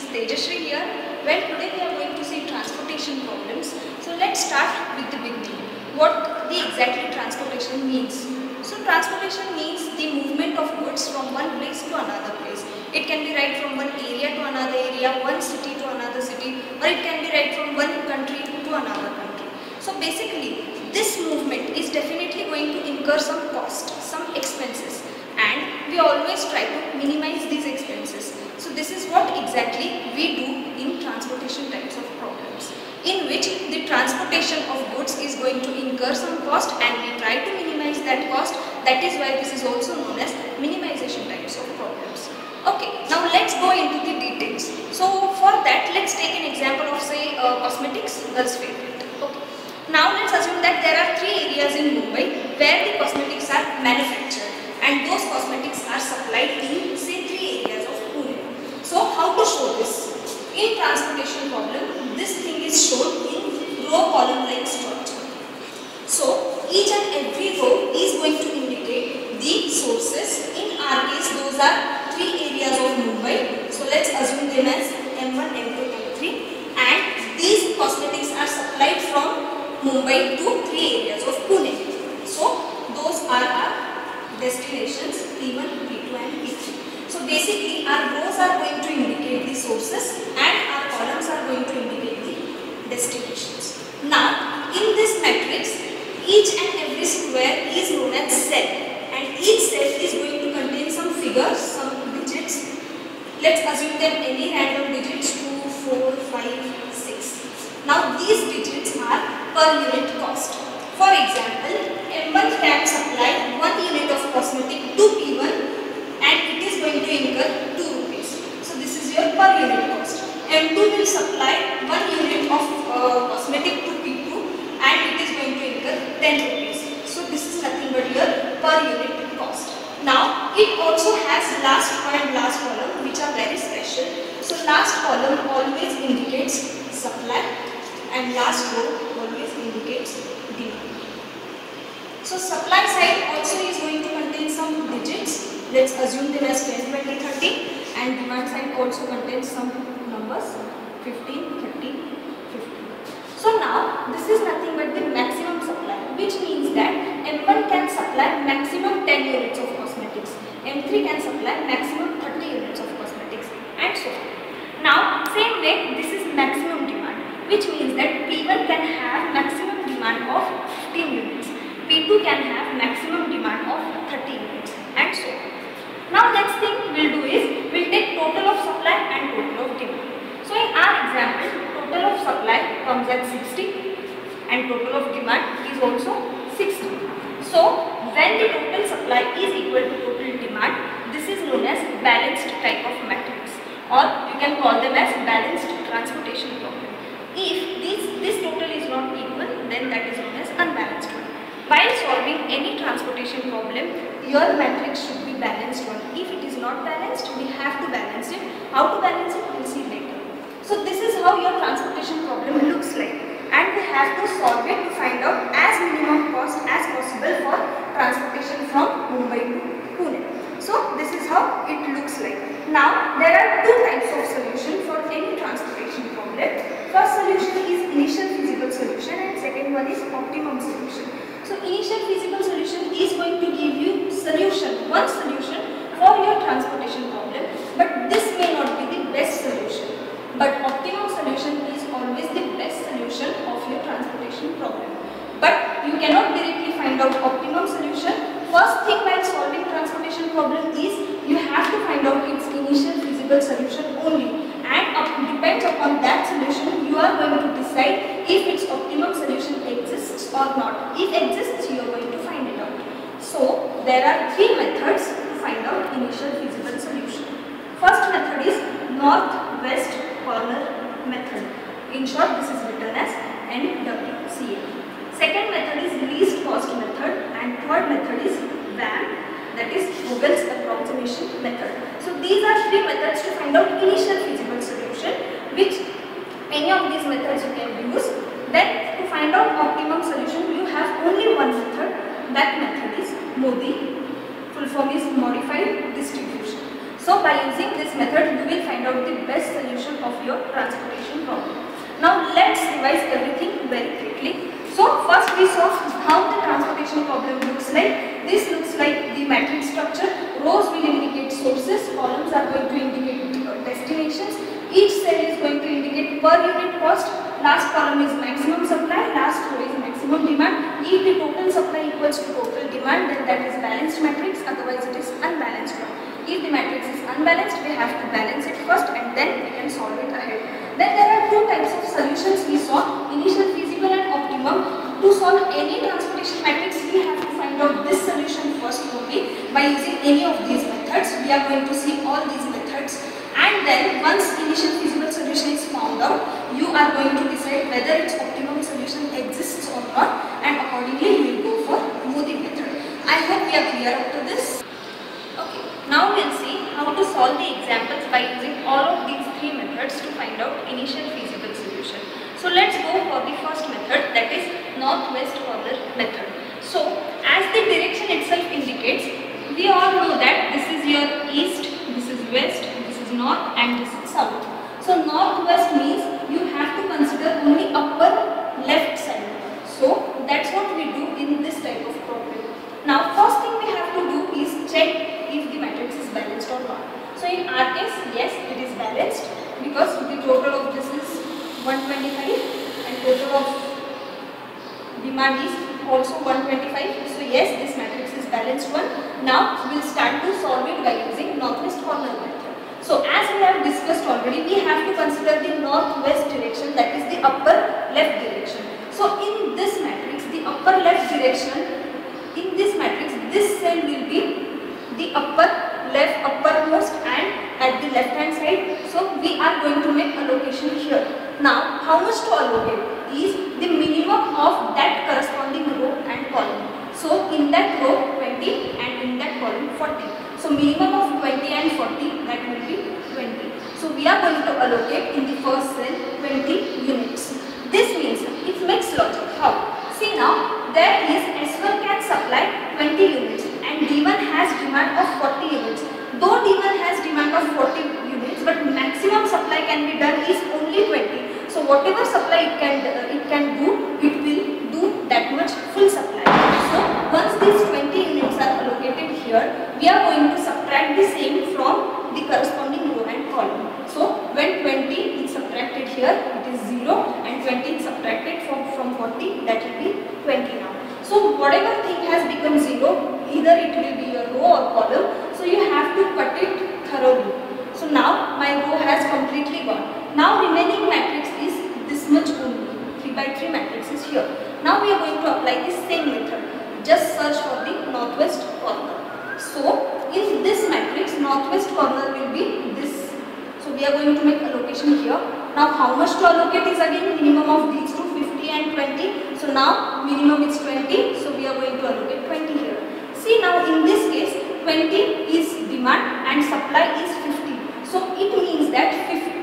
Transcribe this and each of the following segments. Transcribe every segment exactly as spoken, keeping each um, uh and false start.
Tejashree here. Well, today we are going to see transportation problems. So let's start with the beginning. What the exactly transportation means. So transportation means the movement of goods from one place to another place. It can be right from one area to another area, one city to another city, or it can be right from one country to another country. So basically, this movement is definitely going to incur some cost, some expenses, and we always try to minimize these expenses. So this is what exactly we do in transportation types of problems, in which the transportation of goods is going to incur some cost and we try to minimize that cost. That is why this is also known as minimization types of problems. Okay, now let's go into the details. So for that, let's take an example of say uh, cosmetics, girls' favorite. Okay. Now let's assume that there are three areas in Mumbai where the cosmetics are manufactured and those cosmetics are supplied in say three areas of Pune. So how to show this? In transportation problem, this thing is shown in row column like structure. So each and every row is going to indicate the sources. In our case, those are three areas of Mumbai. So let's assume them as M one, M two, M three, and these cosmetics are supplied from Mumbai to three areas of Pune. So those are our destinations P one, P two and P three. So basically our rows are going to indicate the sources and our columns are going to indicate the destinations. Now in this matrix, each and every square is known as cell and each cell is going to contain some figures, some digits. Let's assume them any random digits, two, four, five, six. Now these digits are per unit cost. For example, M one can supply one unit of cosmetic to P one and it is going to incur two rupees. So this is your per unit cost. M two will supply one unit of uh, cosmetic to P two and it is going to incur ten rupees. So this is nothing but your per unit cost. Now it also has last row and last column which are very special. So last column always indicates supply and last row always indicates demand. So supply side also is going to contain some digits. Let's assume them as ten, twenty, thirty, and demand side also contains some numbers fifteen, thirty, fifty. So now this is nothing but the maximum supply, which means that M one can supply maximum ten units of cosmetics, M three can supply maximum thirty units of cosmetics, and so on. Now same way, this is maximum demand, which means that P one can have maximum demand of fifteen units, P two can have maximum demand of thirty units, and so on. Now next thing we'll do is, we'll take total of supply and total of demand. So in our example, total of supply comes at sixty and total of demand is also sixty. So when the total supply is equal to total demand, this is known as balanced type of matrix, or you can call them as balanced transportation problem. If this, this total is not equal, then that is known as unbalanced one. While solving any transportation problem, your matrix should be balanced one. If it is not balanced, we have to balance it. How to balance it, we will see later. So this is how your transportation problem looks like, and we have to solve it to find out as minimum cost as possible for transportation from Mumbai to Pune. So this is how it looks like. Now there are two types of solution for any transportation problem. First solution is initial feasible solution and second one is optimum solution. So initial feasible solution is going to give you solution, one solution for your transportation problem, but this may not be the best solution. But optimum solution is always the best solution of your transportation problem. But you cannot directly find out optimum solution. First thing while solving transportation problem is you have to find out its initial feasible solution only, and up, depends upon that solution you are going to decide if its optimum solution exists or not. If exists, you are going to find it out. So there are three methods to find out initial feasible solution. First method is north-west corner method. In short, this is written as N W C M. Second method is least cost method, and third method is W A M, that is Vogel's approximation method. So these are three methods to find out initial feasible solution, which any of these methods you can use. Then to find out optimum solution, you have only one method. That method is MODI. Full form is modified distribution. So So by using this method, you will find out the best solution of your transportation problem. Now let's revise everything very quickly. So first we saw how the transportation problem looks like. This looks like the matrix structure. Rows will indicate sources, columns are going to indicate destinations. Each cell is going to indicate per unit cost. Last column is maximum supply, last row is maximum demand. If the total supply equals to total demand, then that is balanced matrix, otherwise it is unbalanced one. If the matrix is unbalanced, we have to balance it first and then we can solve it ahead. Then there are two types of solutions we saw, initial, feasible and optimum. To solve any transportation matrix, we have to find out this solution first only by using any of these methods. We are going to see all these methods. And then once initial feasible solution is found out, you are going to decide whether its optimum solution exists or not, and accordingly you will go for Modi method. I hope we are clear up to this. Okay, now we will see how to solve the examples by using all of these three methods to find out initial feasible solution. So let's go for the first method, that is northwest corner method. So as the direction itself indicates, we all know that this is your east, this is west, north and this is south. So northwest means you have to consider only upper left side. So that's what we do in this type of problem. Now first thing we have to do is check if the matrix is balanced or not. So in our case, yes, it is balanced because the total of this is one twenty-five and total of demand is also one twenty-five. So yes, this matrix is balanced one. Now we will start to solve it by using northwest corner method. So as we have discussed already, we have to consider the northwest direction, that is the upper left direction. So in this matrix, the upper left direction, in this matrix, this cell will be the upper left uppermost and at the left hand side. So we are going to make allocation here. Now how much to allocate is the minimum of that corresponding row and column. So in that row twenty and in that column forty. So minimum of twenty and forty, that will be twenty. So we are going to allocate in the first cell twenty units. This means it makes logic. How? See now, there is S one can supply twenty units and D one has demand of forty units. Though D one has demand of forty units, but maximum supply can be done is only twenty. So whatever supply it can uh, it can do, it will do that much full supply. So once these twenty units are allocated here, we are going to subtract the same from the corresponding row and column. So when twenty is subtracted here, it is zero, and twenty is subtracted from, from forty, that will be twenty now. So whatever thing has become zero, either it will be your row or column, so you have to cut it thoroughly. So now my row has completely gone. Now remaining matrix is this much only, three by three matrix is here. Now we are going to apply the same method. Just search for the northwest corner. So in this matrix, northwest corner will be this. So we are going to make allocation here. Now how much to allocate is again minimum of these two, fifty and twenty. So now minimum is twenty. So we are going to allocate twenty here. See now in this case, twenty is demand and supply is fifty. So it means that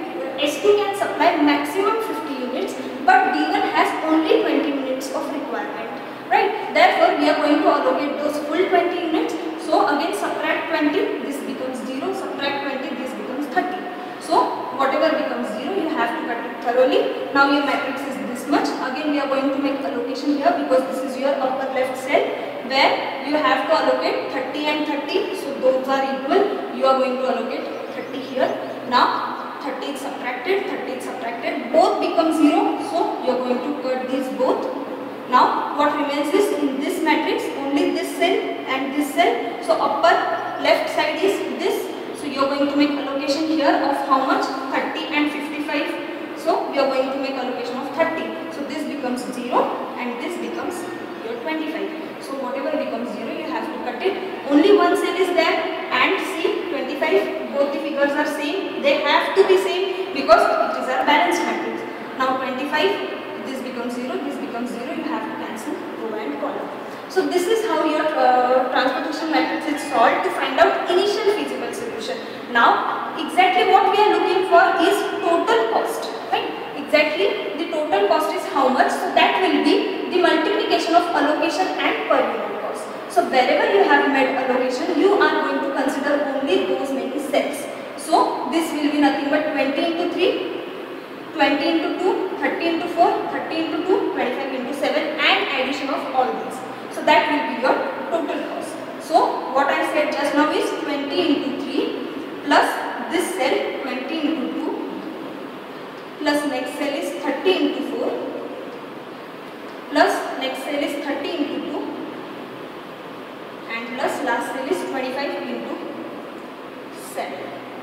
S two can supply maximum fifty units, but D one has only twenty units of requirement. Right? Therefore, we are going to allocate those full twenty units. So again subtract twenty, this becomes zero, subtract twenty, this becomes thirty. So whatever becomes zero, you have to cut it thoroughly. Now your matrix is this much. Again we are going to make allocation here because this is your upper left cell where you have to allocate thirty and thirty. So those are equal. You are going to allocate thirty here. Now thirty is subtracted, thirty is subtracted, both become zero. So you are going to cut these both. Now what remains is in this matrix only this cell and this cell. So upper left side is this. So you are going to make allocation here of how much? thirty and fifty-five. So we are going to make allocation of thirty. So this becomes zero and this becomes your twenty-five. So whatever becomes zero, you have to cut it. Only one cell is there, and see twenty-five, both the figures are same. They have to be same because it is our balanced matrix. Now twenty-five, this becomes zero, this becomes zero. You have to cancel row and column. So this is how your uh, transportation matrix is solved to find out initial feasible solution. Now exactly what we are looking for is total cost, right? Exactly the total cost is how much, so that will be the multiplication of allocation and per unit cost. So wherever you have made allocation, you are going to consider only those many cells. So this will be nothing but twenty into three, twenty into two, thirty into four, thirty into two, twenty-five into seven, and addition of all these. So that will be your total cost. So what I said just now is twenty into three plus this cell twenty into two plus next cell is thirty into four plus next cell is thirty into two and plus last cell is twenty-five into seven.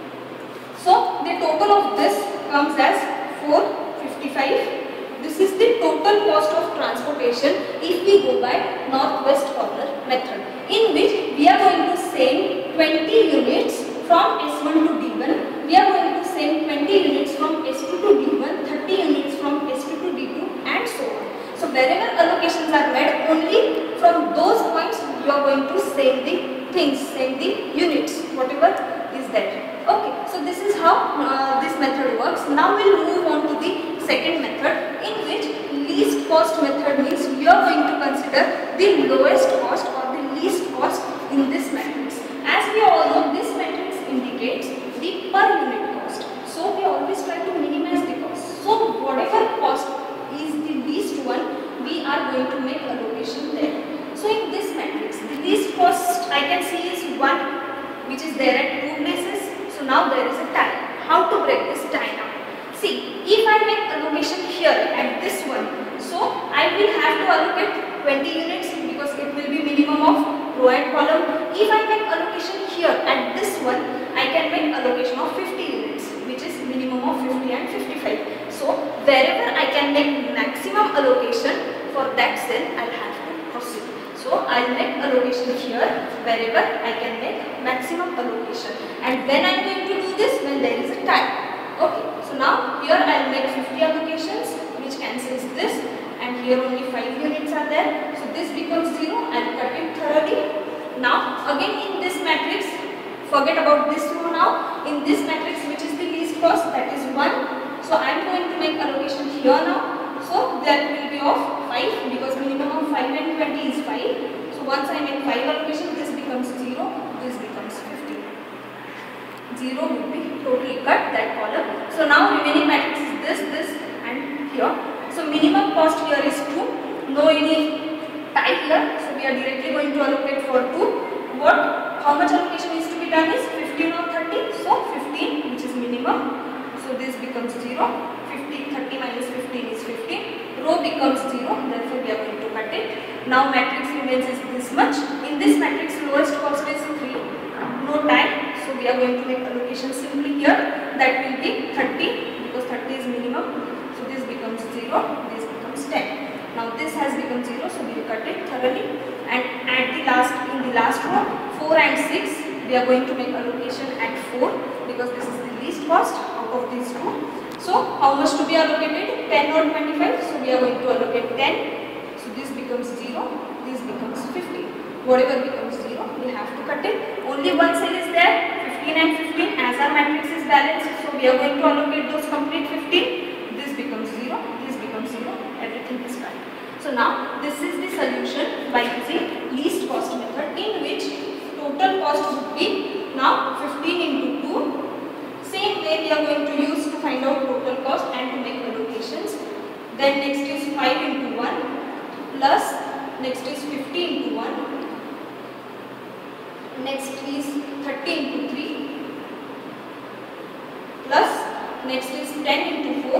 So the total of this comes as four fifty-five. This is the total cost of transportation if we go by northwest corner method, in which we are going to send twenty units from S one to D one, we are going to send twenty units from S two to D one, thirty units from S two to D two, and so on. So wherever allocations are made, only from those points you are going to send the things, send the units, whatever is there. Okay, so this is how uh, this method works. Now we will move on to the second method, in which least cost method means you are going to consider the lowest cost or the least cost in this matrix. As we all know, this matrix indicates the per unit cost. So we always try to minimize the cost. So whatever cost is the least one, we are going to make allocation there. So in this matrix, the least cost I can see is one, which is there at two places. So now there is a tie. How to break this tie now? See, if I make allocation here at this one, so I will have to allocate twenty units because it will be minimum of row and column. If I make allocation here at this one, I can make allocation of fifty units, which is minimum of fifty and fifty-five. So wherever I can make maximum allocation for that cell, I will have to proceed. So I will make allocation here wherever I can make maximum allocation. And when I am going to do this, when there is a tie. Okay, so now here I will make fifty allocations, which cancels this, and here only five units are there. So this becomes zero. I will cut it thoroughly. Now again in this matrix, forget about this row now. In this matrix, which is the least cost, that is one. So I am going to make allocation here now. So that will be of five because minimum of five and twenty is five. So once I make five allocation, this becomes zero, this becomes fifty. zero will be totally cut, that column. So now remaining matrix is this, this and here. So minimum cost here is two, no any tie here. So we are directly going to allocate for two. What, how much allocation is to be done is fifteen or thirty. So fifteen, which is minimum. So this becomes zero. fifty, thirty minus fifteen is fifteen. Row becomes zero. Therefore we are going to cut it. Now matrix remains is this much. In this matrix, lowest cost is three. No tie. So we are going to make allocation simply here. That will be thirty because thirty is minimum. So this becomes zero. This becomes ten. Now this has become zero. So we will cut it thoroughly. And at the last, in the last row, four and six, we are going to make allocation at four because this is the least cost out of these two. So how much to be allocated? ten or twenty-five. So we are going to allocate ten. So this becomes zero. This becomes fifty. Whatever becomes zero, we have to cut it. Only one cell is there, fifteen and fifteen. As our matrix is balanced, so we are going to allocate those complete fifteen. This becomes zero. This becomes zero. Everything is right. So now this is the solution by using least cost method, in which total cost would be now fifteen into two. Same way we are going to use to find out total cost and to make allocations. Then next is five into one plus next is fifty into one. Next is thirty into three plus next is ten into four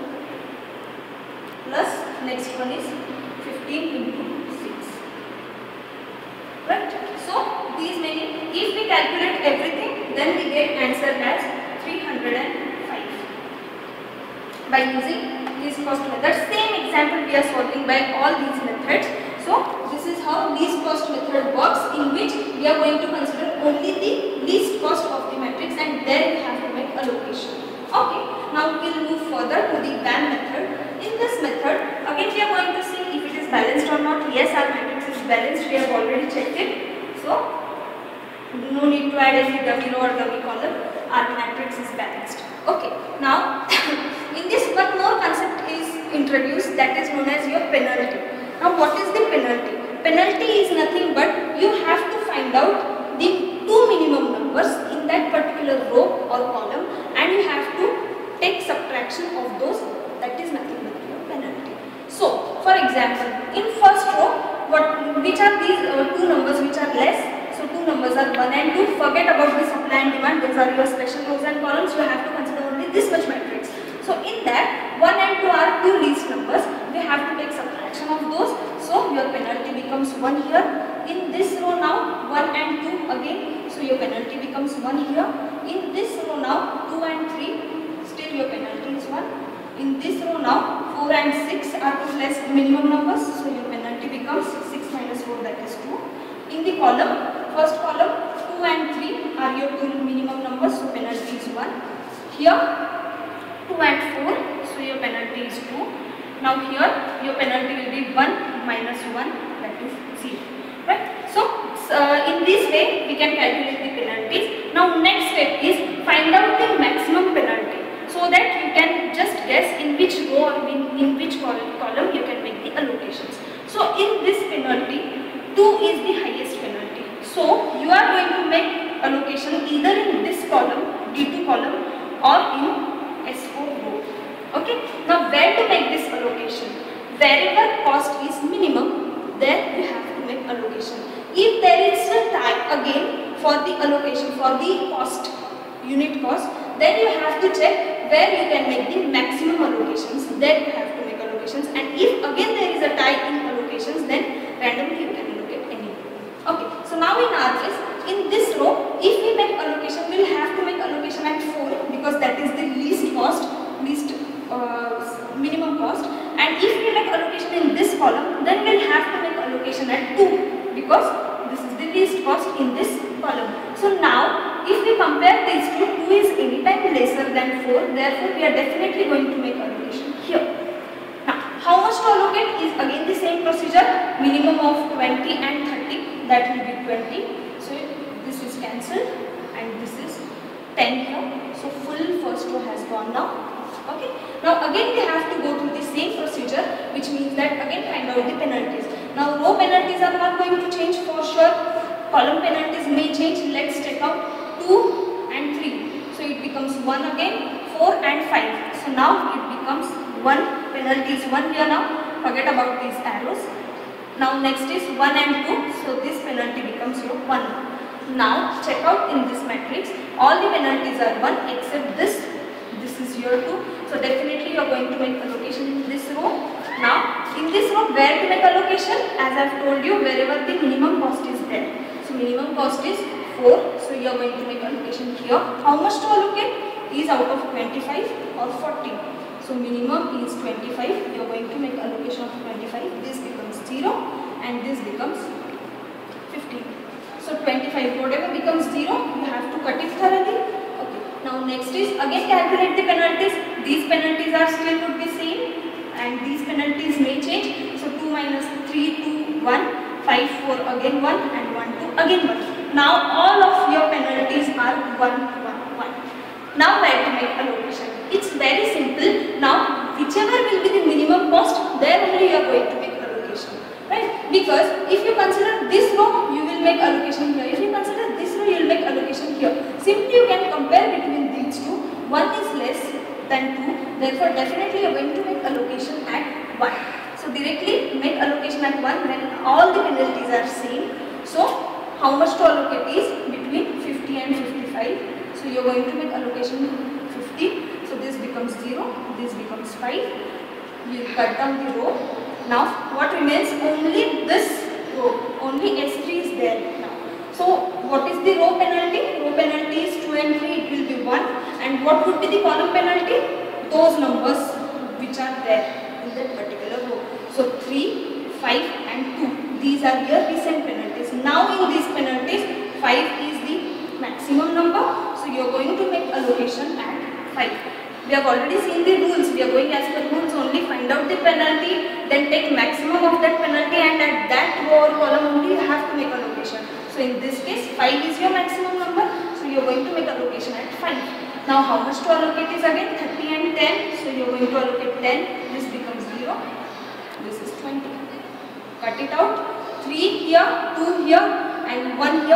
plus next one is fifteen into six. Right? So these many, if we calculate everything, then we get answer as three hundred five by using least cost method. Same example we are solving by all these methods. So this is how least cost method works, in which we are going to consider only the least cost of the matrix and then we have to make allocation. Okay, now we will move further to the B A M method. In this method, again we are going to see if it is balanced or not. Yes, our matrix is balanced, we have already checked it. So no need to add any dummy row or dummy column, our matrix is balanced. Okay, now in this one more concept is introduced, that is known as your penalty. Now what is the penalty? Penalty is nothing but you have to find out the two minimum numbers. numbers in that particular row or column, and you have to take subtraction of those. That is nothing but your penalty. So for example, in first row, what which are these uh, two numbers which are less? So two numbers are one and two. Forget about the supply and demand. Those are your special rows and columns. You have to consider only this much matrix. So in that, one and two are two least numbers. We have to take subtraction of those. So your penalty becomes one here. In this row now, one and two again. So your penalty becomes one here. In this row now, two and three. Still your penalty is one. In this row now, four and six are two less minimum numbers. So your penalty becomes six minus four, that is two. In the column, first column, two and three are your two minimum numbers. So penalty is one. Here, two and four, so your penalty is two. Now here your penalty will be one minus one, that is zero. Right? So uh, in this way we can calculate the penalties. Now next step is find out the maximum penalty, so that you can just guess in which row or in, in which column you can make the allocations. So in this penalty, two is the highest penalty. So you are going to make allocation either in this column, D two column, or in S four row. Okay. Now where to make this allocation? Wherever cost is minimum, there you have to make allocation. If there is a tie again for the allocation for the cost, unit cost, then you have to check where you can make the maximum allocations. There you have to make allocations. And if again there is a tie in allocations, then randomly you can allocate any. Okay. So now in our case, in this row, if we make allocation, we will have to make allocation at four, because that is the least cost, least uh, minimum cost. And if we make allocation in this column, then we will have to make allocation at two, because this is the least cost in this column. So now, if we compare these two, two is anytime lesser than four, therefore we are definitely going to make allocation here. Now, how much to allocate is again the same procedure, minimum of twenty and thirty, that will be twenty. So this is cancelled and this is ten here. So full first row has gone now. Okay. Now again we have to go through the same procedure, which means that again find out the penalties. Now row penalties are not going to change for sure. Column penalties may change. Let's take out two and three. So it becomes one again, four and five. So now it becomes one. Penalty is one here now. Forget about these arrows. Now next is one and two. So this penalty becomes your one. Now check out in this matrix. All the penalties are one except this. This is your two. So definitely you are going to make allocation in this row. Now in this row, where to make allocation? As I have told you, wherever the minimum cost is there. So minimum cost is four. So you are going to make allocation here. How much to allocate? Is out of twenty-five or forty. So minimum is twenty-five. You are going to make allocation of twenty-five. This becomes zero and this becomes fifteen. So twenty-five, whatever becomes zero, you have to cut it thoroughly. Okay. Now next is again calculate the penalties. These penalties are still would be same, and these penalties may change. So two minus three, two, one, five, four, again one, and one, two, again one. Now all of your penalties are one, one, one. Now where to make allocation? It's very simple. Now whichever will be the minimum cost, there only you are going to make allocation. Right? Because if you consider this row, you will make allocation here. If you consider this row, you will make allocation here. Simply you can compare between these two. One is less than two. Therefore, definitely you are going to make allocation at one. So directly make allocation at one when all the penalties are same. So how much to allocate is between fifty and fifty-five. So you are going to make allocation fifty. So this becomes zero. This becomes five. You cut down the row. Now what remains? Only this row. Only S three is there now. So what is the row penalty? Row penalty is two and three. It will be one. And what would be the column penalty? Those numbers which are there in that particular row. So three, five and two. These are your recent penalties. Now in these penalties, five is the maximum number. So you are going to make allocation at five. We have already seen the rules. We are going as per rules only. Find out the penalty, then take maximum of that penalty, and at that row or column only you have to make allocation. So in this case, five is your maximum number. So you are going to make allocation at five. Now how much to allocate is again thirty and ten. So you are going to allocate ten. This becomes zero. This is twenty. Cut it out. three here, two here and one here.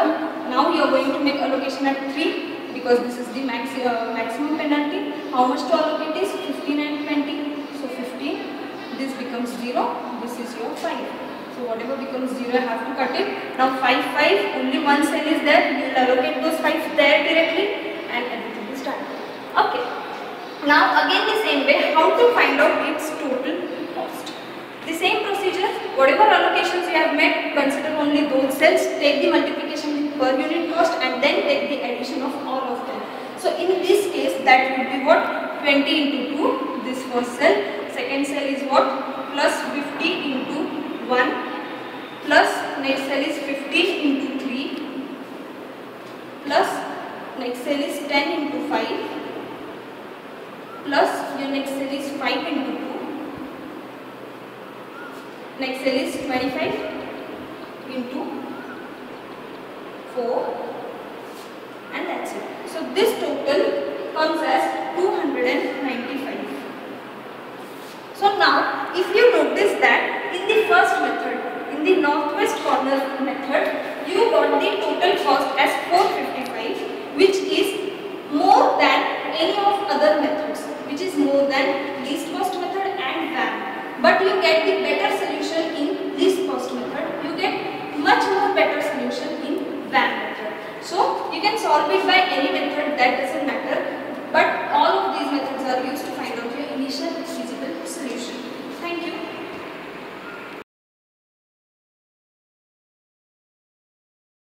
now you are going to make allocation at three because this is the max, uh, maximum penalty. How much to allocate is fifteen and twenty. So fifteen, this becomes zero, this is your five. So whatever becomes zero, I have to cut it. Now five, five, only one cell is there. You will allocate those five there directly and everything is done. Okay. Now again the same way, how to find out its total cost. The same procedure, whatever allocations you have made, consider only those cells, take the multiplication with per unit cost and then take the addition of all of them. So in this case, that would be what? twenty into two, this first cell. Second cell is what? Plus fifty into one, plus next cell is fifteen into three, plus next cell is ten into five, plus your next cell is five into two, next cell is twenty-five into four, and that's it. So this total comes as two hundred ninety-five. So now if you notice that in the first method, in the northwest corner method, you got the total cost as four hundred fifty-five, which is more than any of other methods, which is more than least cost method and V A M. But you get the better solution in least cost method, you get much more better solution in V A M method. So you can solve it by any method, that doesn't matter.